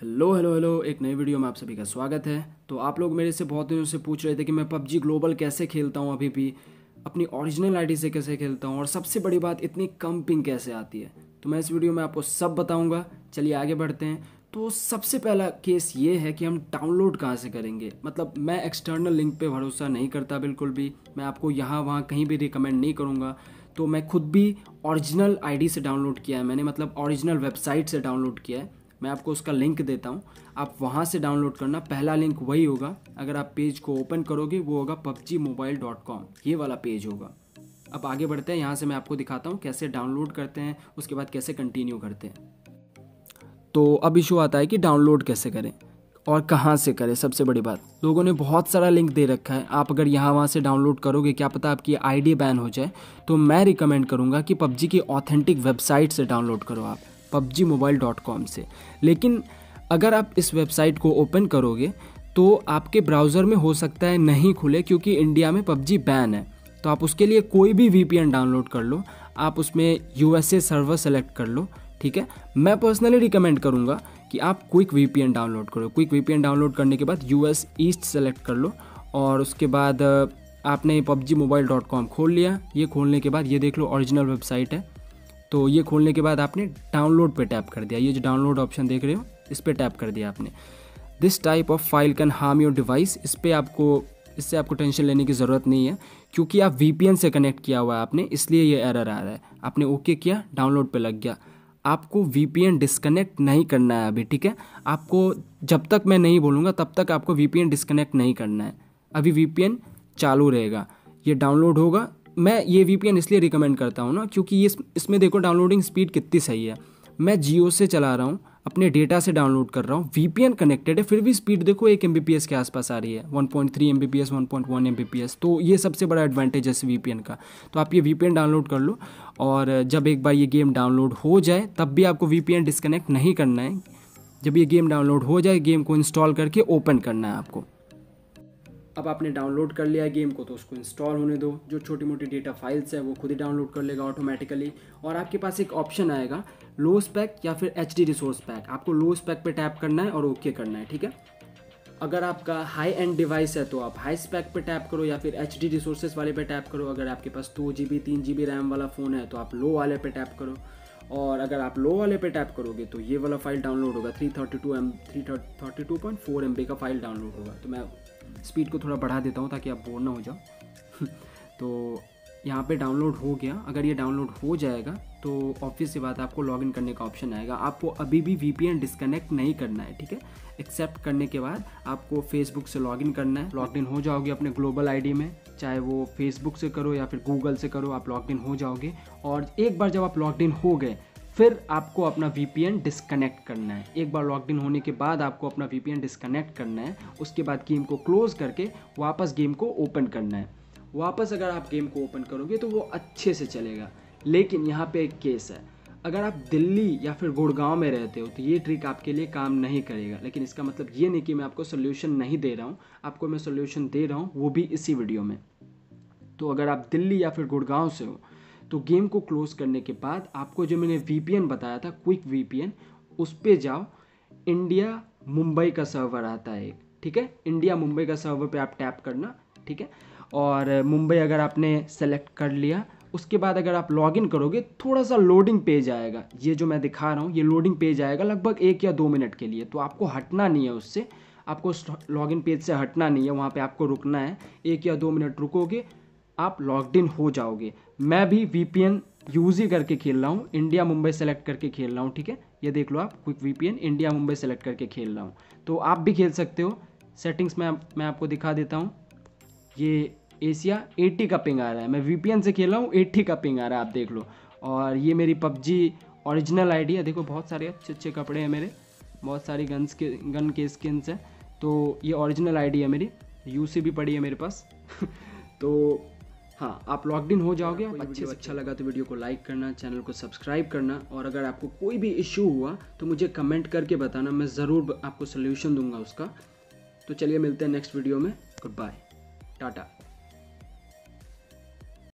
Hello hello hello, एक नई video में आप सभी का स्वागत है। तो आप लोग मेरे से बहुत दिनों से पूछ रहे थे कि मैं पबजी ग्लोबल कैसे खेलता हूँ, अभी भी अपनी ओरिजिनल आईडी से कैसे खेलता हूँ, और सबसे बड़ी बात इतनी कम पिंग कैसे आती है। तो मैं इस वीडियो में आपको सब बताऊँगा। चलिए आगे बढ़ते हैं। तो सबसे पहला केस ये है कि हम डाउनलोड कहाँ से करेंगे। मतलब मैं एक्सटर्नल लिंक पे भरोसा नहीं करता बिल्कुल भी। मैं आपको यहाँ वहाँ कहीं भी रिकमेंड नहीं करूँगा। तो मैं खुद भी ओरिजिनल आईडी से डाउनलोड किया है मैंने, मतलब ओरिजिनल वेबसाइट से डाउनलोड किया है। मैं आपको उसका लिंक देता हूँ, आप वहाँ से डाउनलोड करना। पहला लिंक वही होगा। अगर आप पेज को ओपन करोगे वो होगा pubgmobile.com, ये वाला पेज होगा। अब आगे बढ़ते हैं। यहाँ से मैं आपको दिखाता हूँ कैसे डाउनलोड करते हैं, उसके बाद कैसे कंटिन्यू करते हैं। तो अब इशू आता है कि डाउनलोड कैसे करें और कहाँ से करें। सबसे बड़ी बात, लोगों ने बहुत सारा लिंक दे रखा है। आप अगर यहाँ वहाँ से डाउनलोड करोगे, क्या पता आपकी आईडी बैन हो जाए। तो मैं रिकमेंड करूँगा कि पबजी की ऑथेंटिक वेबसाइट से डाउनलोड करो आप, pubgmobile.com से। लेकिन अगर आप इस वेबसाइट को ओपन करोगे तो आपके ब्राउज़र में हो सकता है नहीं खुले, क्योंकि इंडिया में पबजी बैन है। तो आप उसके लिए कोई भी VPN डाउनलोड कर लो। आप उसमें USA सर्वर सेलेक्ट कर लो, ठीक है। मैं पर्सनली रिकमेंड करूँगा कि आप क्विक VPN डाउनलोड करो। क्विक VPN डाउनलोड करने के बाद US ईस्ट सेलेक्ट कर लो, और उसके बाद आपने pubgmobile.com खोल लिया। ये खोलने के बाद ये देख लो ओरिजिनल वेबसाइट है। तो ये खोलने के बाद आपने डाउनलोड पे टैप कर दिया। ये जो डाउनलोड ऑप्शन देख रहे हो, इस पर टैप कर दिया आपने। This type of file can harm your device. इससे आपको टेंशन लेने की ज़रूरत नहीं है, क्योंकि आप VPN से कनेक्ट किया हुआ है आपने, इसलिए ये एरर आ रहा है। आपने ओके किया, डाउनलोड पे लग गया। आपको VPN डिस्कनेक्ट नहीं करना है अभी, ठीक है। आपको जब तक मैं नहीं बोलूँगा तब तक आपको VPN डिस्कनेक्ट नहीं करना है। अभी VPN चालू रहेगा, ये डाउनलोड होगा। मैं ये VPN इसलिए रिकमेंड करता हूँ ना, क्योंकि ये इसमें देखो डाउनलोडिंग स्पीड कितनी सही है। मैं जियो से चला रहा हूँ, अपने डेटा से डाउनलोड कर रहा हूँ, VPN कनेक्टेड है, फिर भी स्पीड देखो 1 Mbps के आसपास आ रही है, 1.3 Mbps, 1.1 Mbps। तो ये सबसे बड़ा एडवांटेज है VPN का। तो आप ये VPN डाउनलोड कर लो, और जब एक बार ये गेम डाउनलोड हो जाए तब भी आपको VPN डिस्कनेक्ट नहीं करना है। जब ये गेम डाउनलोड हो जाए, गेम को इंस्टॉल करके ओपन करना है आपको। अब आपने डाउनलोड कर लिया गेम को, तो उसको इंस्टॉल होने दो। जो छोटी मोटी डेटा फाइल्स है वो खुद ही डाउनलोड कर लेगा ऑटोमेटिकली। और आपके पास एक ऑप्शन आएगा लो स्पेक या फिर HD रिसोर्स पैक। आपको लो स्पेक पे टैप करना है और ओके करना है, ठीक है। अगर आपका हाई एंड डिवाइस है तो आप हाई स्पेक पे टैप करो, या फिर HD रिसोर्सेज वाले पे टैप करो। अगर आपके पास 2GB 3GB रैम वाला फ़ोन है तो आप लो वाले पे टैप करो। और अगर आप लो वाले पे टैप करोगे तो ये वाला फाइल डाउनलोड होगा। 332.4 MB का फाइल डाउनलोड होगा। तो मैं स्पीड को थोड़ा बढ़ा देता हूँ ताकि आप बोर ना हो जाओ। तो यहाँ पे डाउनलोड हो गया। अगर ये डाउनलोड हो जाएगा तो ऑब्वियस सी बात है, आपको लॉगिन करने का ऑप्शन आएगा। आपको अभी भी VPN डिस्कनेक्ट नहीं करना है, ठीक है। एक्सेप्ट करने के बाद आपको फेसबुक से लॉगिन करना है। लॉगिन हो जाओगे अपने ग्लोबल आईडी में, चाहे वो फेसबुक से करो या फिर गूगल से करो, आप लॉगिन हो जाओगे। और एक बार जब आप लॉगिन हो गए, फिर आपको अपना VPN डिस्कनेक्ट करना है। एक बार लॉगिन होने के बाद आपको अपना VPN डिस्कनेक्ट करना है। उसके बाद गेम को क्लोज करके वापस गेम को ओपन करना है। वापस अगर आप गेम को ओपन करोगे तो वो अच्छे से चलेगा। लेकिन यहाँ पे एक केस है, अगर आप दिल्ली या फिर गुड़गांव में रहते हो तो ये ट्रिक आपके लिए काम नहीं करेगा। लेकिन इसका मतलब ये नहीं कि मैं आपको सोल्यूशन नहीं दे रहा हूँ, आपको मैं सोल्यूशन दे रहा हूँ, वो भी इसी वीडियो में। तो अगर आप दिल्ली या फिर गुड़गांव से हो तो गेम को क्लोज करने के बाद आपको जो मैंने VPN बताया था, क्विक VPN, उस पे जाओ। इंडिया मुंबई का सर्वर आता है एक, ठीक है। इंडिया मुंबई का सर्वर पे आप टैप करना, ठीक है। और मुंबई अगर आपने सेलेक्ट कर लिया, उसके बाद अगर आप लॉगिन करोगे, थोड़ा सा लोडिंग पेज आएगा। ये जो मैं दिखा रहा हूँ, ये लोडिंग पेज आएगा लगभग 1 या 2 मिनट के लिए। तो आपको हटना नहीं है उससे, आपको लॉगिन पेज से हटना नहीं है, वहाँ पे आपको रुकना है। 1 या 2 मिनट रुकोगे, आप लॉग्ड इन हो जाओगे। मैं भी VPN यूज़ ही करके खेल रहा हूँ, इंडिया मुंबई सेलेक्ट करके खेल रहा हूँ, ठीक है। ये देख लो आप, quick VPN India Mumbai select करके खेल रहा हूँ। तो आप भी खेल सकते हो। सेटिंग्स में मैं आपको दिखा देता हूँ। ये एशिया 80 का पिंग आ रहा है, मैं VPN से खेल रहा हूँ, 80 का पिंग आ रहा है, आप देख लो। और ये मेरी पबजी ओरिजिनल आईडी है। देखो बहुत सारे अच्छे अच्छे कपड़े हैं मेरे, बहुत सारी गन के स्किन्स हैं। तो ये ओरिजिनल आईडी है मेरी, UC भी पड़ी है मेरे पास। तो हाँ, आप लॉग्ड इन हो जाओगे। अच्छे से अच्छा लगा तो वीडियो को लाइक करना, चैनल को सब्सक्राइब करना। और अगर आपको कोई भी इशू हुआ तो मुझे कमेंट करके बताना, मैं ज़रूर आपको सोल्यूशन दूंगा उसका। तो चलिए मिलते हैं नेक्स्ट वीडियो में। Good bye, Tata.